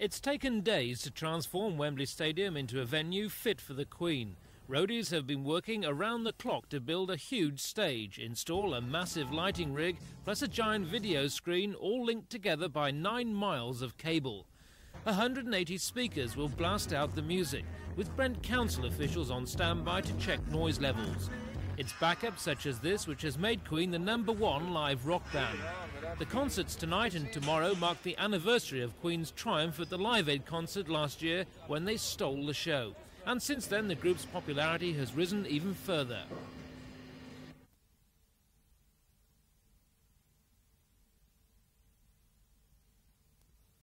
It's taken days to transform Wembley Stadium into a venue fit for the Queen. Roadies have been working around the clock to build a huge stage, install a massive lighting rig, plus a giant video screen, all linked together by 9 miles of cable. 180 speakers will blast out the music, with Brent Council officials on standby to check noise levels. It's backup such as this which has made Queen the #1 live rock band. The concerts tonight and tomorrow mark the anniversary of Queen's triumph at the Live Aid concert last year when they stole the show. And since then the group's popularity has risen even further.